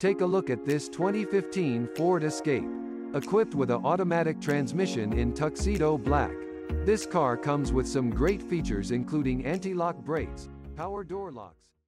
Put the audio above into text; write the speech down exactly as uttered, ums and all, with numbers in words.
Take a look at this twenty fifteen Ford Escape. Equipped with an automatic transmission in tuxedo black. This car comes with some great features including anti-lock brakes, power door locks,